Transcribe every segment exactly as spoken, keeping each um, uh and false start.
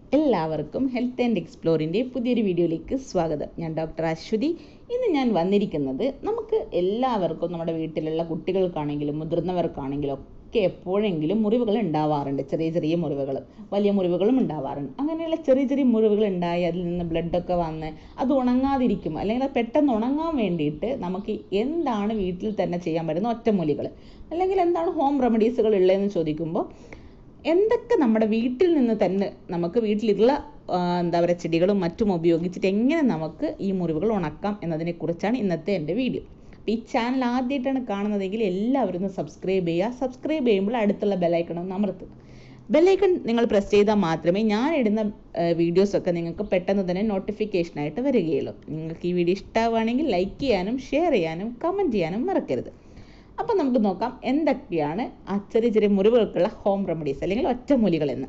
എല്ലാവർക്കും health and എക്സ്പ്ലോറിൻ്റെ പുതിയൊരു വീഡിയോയിലേക്ക് സ്വാഗതം. ഞാൻ ഡോക്ടർ അശ്വതി. ഇന്ന് ഞാൻ വന്നിരിക്കുന്നത് നമുക്ക് എല്ലാവർക്കും നമ്മുടെ വീട്ടിലുള്ള കുട്ടികൾക്കാണെങ്കിലും മുതിർന്നവർക്കാണെങ്കിലും ഒക്കെ എപ്പോഴെങ്കിലും മുറിവുകൾ ഉണ്ടാവാറുണ്ട്. ചെറിയ ചെറിയ മുറിവുകൾ, വലിയ മുറിവുകളും ഉണ്ടാവാറുണ്ട്. അങ്ങനെയുള്ള ചെറിയ ചെറിയ മുറിവുകൾ ഉണ്ടായി അതിൽ നിന്ന് ബ്ലഡൊക്കെ വന്ന് അത് ഉണങ്ങാതിരിക്കും, അല്ലെങ്കിൽ അത് പെട്ടെന്ന് ഉണങ്ങാൻ വേണ്ടിയിട്ട് നമുക്ക് എന്താണ് വീട്ടിൽ തന്നെ ചെയ്യാൻ പറ്റുന്ന ഒറ്റമൂലികൾ അല്ലെങ്കിൽ എന്താണ് ഹോം റെമഡീസുകൾ ഉള്ളതെന്ന് ചോദിക്കുമ്പോൾ എന്തൊക്കെ നമ്മുടെ വീട്ടിൽ നിന്ന് തന്നെ നമുക്ക് വീട്ടിലുള്ള എന്താ പറയുക ചെടികളും മറ്റും ഉപയോഗിച്ചിട്ട് എങ്ങനെ നമുക്ക് ഈ മുറിവുകൾ ഉണക്കാം എന്നതിനെക്കുറിച്ചാണ് ഇന്നത്തെ എൻ്റെ വീഡിയോ. അപ്പോൾ ഈ ചാനൽ ആദ്യമായിട്ടാണ് കാണുന്നതെങ്കിൽ എല്ലാവരും ഒന്ന് സബ്സ്ക്രൈബ് ചെയ്യുക. സബ്സ്ക്രൈബ് ചെയ്യുമ്പോൾ അടുത്തുള്ള ബെല്ലൈക്കൺ ഒന്ന് അമർത്തുക. ബെല്ലൈക്കൺ നിങ്ങൾ പ്രസ് ചെയ്താൽ മാത്രമേ ഞാൻ ഇടുന്ന വീഡിയോസൊക്കെ നിങ്ങൾക്ക് പെട്ടെന്ന് തന്നെ നോട്ടിഫിക്കേഷനായിട്ട് വരികയുള്ളൂ. നിങ്ങൾക്ക് ഈ വീഡിയോ ഇഷ്ടമാവുകയാണെങ്കിൽ ലൈക്ക് ചെയ്യാനും ഷെയർ ചെയ്യാനും കമൻറ്റ് ചെയ്യാനും മറക്കരുത്. അപ്പം നമുക്ക് നോക്കാം എന്തൊക്കെയാണ് ആ ചെറിയ ചെറിയ മുറിവുകൾക്കുള്ള ഹോം റെമഡീസ് അല്ലെങ്കിൽ ഒറ്റമൂലികൾ എന്ന്.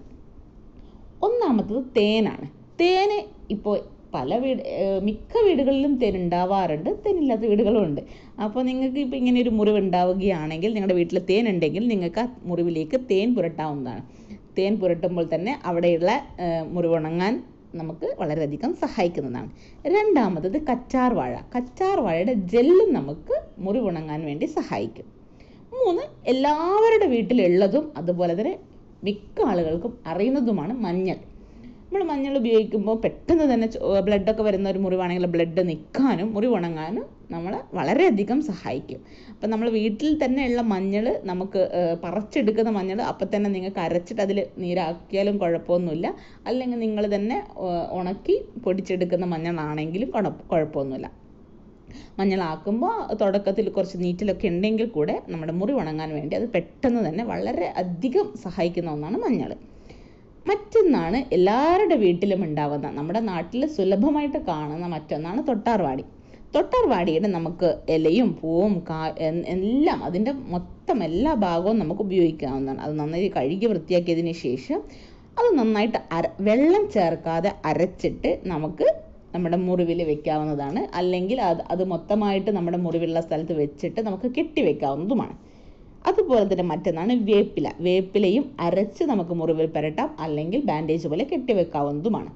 ഒന്നാമത്തത് തേനാണ്. തേന് ഇപ്പോൾ പല വീട് മിക്ക വീടുകളിലും തേൻ ഉണ്ടാവാറുണ്ട്, തേനില്ലാത്ത വീടുകളും ഉണ്ട്. അപ്പോൾ നിങ്ങൾക്ക് ഇപ്പോൾ ഇങ്ങനെ ഒരു മുറിവ് ഉണ്ടാവുകയാണെങ്കിൽ നിങ്ങളുടെ വീട്ടിൽ തേൻ ഉണ്ടെങ്കിൽ നിങ്ങൾക്ക് ആ മുറിവിലേക്ക് തേൻ പുരട്ടാവുന്നതാണ്. തേൻ പുരട്ടുമ്പോൾ തന്നെ അവിടെയുള്ള മുറിവുണങ്ങാൻ നമുക്ക് വളരെയധികം സഹായിക്കുന്നതാണ്. രണ്ടാമത്തത് കറ്റാർ വാഴ. കറ്റാർ വാഴയുടെ ജെല്ലും നമുക്ക് മുറിവുണങ്ങാൻ വേണ്ടി സഹായിക്കും. മൂന്ന്, എല്ലാവരുടെ വീട്ടിലുള്ളതും അതുപോലെ തന്നെ മിക്ക ആളുകൾക്കും അറിയുന്നതുമാണ് മഞ്ഞൾ. നമ്മൾ മഞ്ഞൾ ഉപയോഗിക്കുമ്പോൾ പെട്ടെന്ന് തന്നെ ബ്ലഡൊക്കെ വരുന്ന ഒരു മുറിവാണെങ്കിൽ ബ്ലഡ് നിൽക്കാനും മുറിവുണങ്ങാനും നമ്മളെ വളരെയധികം സഹായിക്കും. അപ്പം നമ്മൾ വീട്ടിൽ തന്നെയുള്ള മഞ്ഞൾ നമുക്ക് പറിച്ചെടുക്കുന്ന മഞ്ഞൾ അപ്പം തന്നെ നിങ്ങൾക്ക് അരച്ചിട്ട് അതിൽ നീരാക്കിയാലും കുഴപ്പമൊന്നുമില്ല. അല്ലെങ്കിൽ നിങ്ങൾ തന്നെ ഉണക്കി പൊടിച്ചെടുക്കുന്ന മഞ്ഞളാണെങ്കിലും കുഴപ്പമൊന്നുമില്ല. മഞ്ഞളാക്കുമ്പോൾ തുടക്കത്തിൽ കുറച്ച് നീറ്റിലൊക്കെ ഉണ്ടെങ്കിൽ കൂടെ നമ്മുടെ മുറി ഉണങ്ങാൻ വേണ്ടി അത് പെട്ടെന്ന് തന്നെ വളരെ അധികം സഹായിക്കുന്ന ഒന്നാണ് മഞ്ഞൾ. മറ്റൊന്നാണ് എല്ലാവരുടെ വീട്ടിലും ഉണ്ടാവുന്ന, നമ്മുടെ നാട്ടിൽ സുലഭമായിട്ട് കാണുന്ന മറ്റൊന്നാണ് തൊട്ടാർവാടി. തൊട്ടാർവാടിയുടെ നമുക്ക് ഇലയും പൂവും കാ എല്ലാം അതിൻ്റെ മൊത്തം എല്ലാ ഭാഗവും നമുക്ക് ഉപയോഗിക്കാവുന്നതാണ്. അത് നന്നായി കഴുകി വൃത്തിയാക്കിയതിന് ശേഷം അത് നന്നായിട്ട് അര വെള്ളം ചേർക്കാതെ അരച്ചിട്ട് നമുക്ക് നമ്മുടെ മുറിവിൽ വെക്കാവുന്നതാണ്. അല്ലെങ്കിൽ അത് അത് മൊത്തമായിട്ട് നമ്മുടെ മുറിവുള്ള സ്ഥലത്ത് വെച്ചിട്ട് നമുക്ക് കെട്ടി വെക്കാവുന്നതുമാണ്. അതുപോലെ തന്നെ മറ്റൊന്നാണ് വേപ്പില. വേപ്പിലയും അരച്ച് നമുക്ക് മുറിവിൽ പുരട്ടാം, അല്ലെങ്കിൽ ബാൻഡേജ് പോലെ കെട്ടിവെക്കാവുന്നതുമാണ്.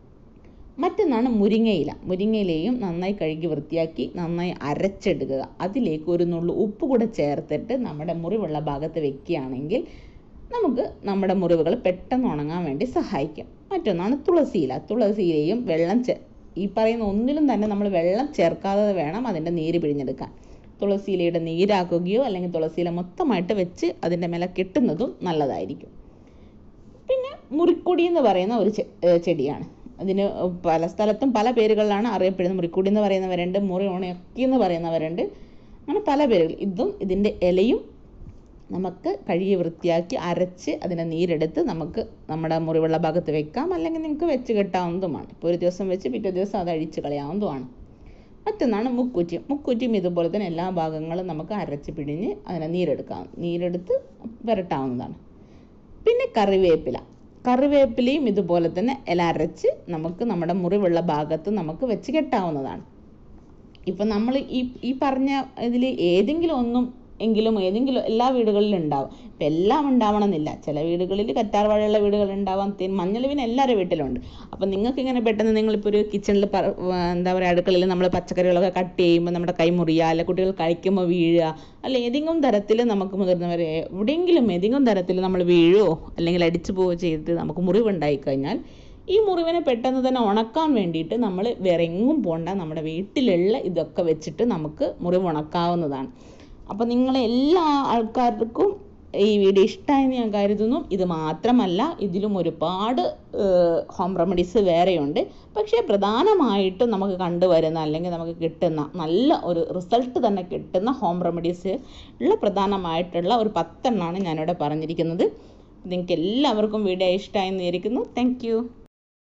മറ്റൊന്നാണ് മുരിങ്ങയില. മുരിങ്ങയിലയും നന്നായി കഴുകി വൃത്തിയാക്കി നന്നായി അരച്ചെടുക്കുക. അതിലേക്ക് ഒരു നുള്ളു ഉപ്പ് കൂടെ ചേർത്തിട്ട് നമ്മുടെ മുറിവുള്ള ഭാഗത്ത് വെക്കുകയാണെങ്കിൽ നമുക്ക് നമ്മുടെ മുറിവുകൾ പെട്ടെന്ന് ഉണങ്ങാൻ വേണ്ടി സഹായിക്കും. മറ്റൊന്നാണ് തുളസിയില. തുളസിയിലയും വെള്ളം ചേ ഈ പറയുന്ന ഒന്നിലും തന്നെ നമ്മൾ വെള്ളം ചേർക്കാതെ വേണം അതിൻ്റെ നീര് പിഴിഞ്ഞെടുക്കാൻ. തുളസിയിലയുടെ നീരാക്കുകയോ അല്ലെങ്കിൽ തുളസിയില മൊത്തമായിട്ട് വെച്ച് അതിൻ്റെ മേലെ കെട്ടുന്നതും നല്ലതായിരിക്കും. പിന്നെ മുറിക്കൊടി എന്ന് പറയുന്ന ഒരു ചെടിയാണ്. അതിന് പല സ്ഥലത്തും പല പേരുകളിലാണ് അറിയപ്പെടുന്നത്. മുറിക്കൊടി എന്ന് പറയുന്നവരുണ്ട്, മുറി ഉണക്കി എന്ന് പറയുന്നവരുണ്ട്, അങ്ങനെ പല പേരുകൾ. ഇതും ഇതിൻ്റെ ഇലയും നമുക്ക് കഴുകി വൃത്തിയാക്കി അരച്ച് അതിൻ്റെ നീരെടുത്ത് നമുക്ക് നമ്മുടെ മുറിവുള്ള ഭാഗത്ത് വെക്കാം, അല്ലെങ്കിൽ നിങ്ങൾക്ക് വെച്ച് കെട്ടാവുന്നതുമാണ്. ഇപ്പോൾ ഒരു ദിവസം വെച്ച് പിറ്റേ ദിവസം അത് അഴിച്ച് കളയാവുന്നതുമാണ്. മറ്റൊന്നാണ് മുക്കൂറ്റി. മുക്കൂറ്റിയും ഇതുപോലെ തന്നെ എല്ലാ ഭാഗങ്ങളും നമുക്ക് അരച്ച് പിഴിഞ്ഞ് അതിനെ നീരെടുക്കാം നീരെടുത്ത് പുരട്ടാവുന്നതാണ്. പിന്നെ കറിവേപ്പില. കറിവേപ്പിലയും ഇതുപോലെ തന്നെ ഇല അരച്ച് നമുക്ക് നമ്മുടെ മുറിവുള്ള ഭാഗത്ത് നമുക്ക് വെച്ച് കെട്ടാവുന്നതാണ്. ഇപ്പം നമ്മൾ ഈ ഈ പറഞ്ഞ ഇതിൽ ഏതെങ്കിലും ഒന്നും എങ്കിലും ഏതെങ്കിലും എല്ലാ വീടുകളിലും ഉണ്ടാവും. ഇപ്പം എല്ലാം ഉണ്ടാവണമെന്നില്ല. ചില വീടുകളിൽ കറ്റാർ വാഴയുള്ള വീടുകൾ ഉണ്ടാവാം. തേൻ മഞ്ഞൾ പിന്നെ എല്ലാവരുടെ വീട്ടിലുണ്ട്. അപ്പം നിങ്ങൾക്ക് ഇങ്ങനെ പെട്ടെന്ന് നിങ്ങളിപ്പോൾ ഒരു കിച്ചണിൽ എന്താ പറയുക അടുക്കളയിൽ നമ്മൾ പച്ചക്കറികളൊക്കെ കട്ട് ചെയ്യുമ്പോൾ നമ്മുടെ കൈ മുറിയുക, അല്ലെങ്കിൽ കുട്ടികൾ കഴിക്കുമ്പോൾ വീഴുക, അല്ല ഏതെങ്കിലും തരത്തിൽ നമുക്ക് മുതിർന്നവരെ എവിടെയെങ്കിലും ഏതെങ്കിലും തരത്തിൽ നമ്മൾ വീഴുകയോ അല്ലെങ്കിൽ അടിച്ചു പോവുകയോ ചെയ്തിട്ട് നമുക്ക് മുറിവുണ്ടായി കഴിഞ്ഞാൽ ഈ മുറിവിനെ പെട്ടെന്ന് തന്നെ ഉണക്കാൻ വേണ്ടിയിട്ട് നമ്മൾ വേറെ എങ്ങും പോകണ്ട, നമ്മുടെ വീട്ടിലുള്ള ഇതൊക്കെ വെച്ചിട്ട് നമുക്ക് മുറിവ് ഉണക്കാവുന്നതാണ്. അപ്പം നിങ്ങളെ എല്ലാ ആൾക്കാർക്കും ഈ വീഡിയോ ഇഷ്ടമായെന്ന് ഞാൻ കരുതുന്നു. ഇത് മാത്രമല്ല, ഇതിലും ഒരുപാട് ഹോം റെമഡീസ് വേറെയുണ്ട്. പക്ഷേ പ്രധാനമായിട്ടും നമുക്ക് കണ്ടുവരുന്ന അല്ലെങ്കിൽ നമുക്ക് കിട്ടുന്ന നല്ല ഒരു റിസൾട്ട് തന്നെ കിട്ടുന്ന ഹോം റെമഡീസ് ഉള്ള പ്രധാനമായിട്ടുള്ള ഒരു പത്തെണ്ണമാണ് ഞാനിവിടെ പറഞ്ഞിരിക്കുന്നത്. നിങ്ങൾക്ക് എല്ലാവർക്കും വീഡിയോ ഇഷ്ടമായെന്ന് വിചാരിക്കുന്നു. Thank U.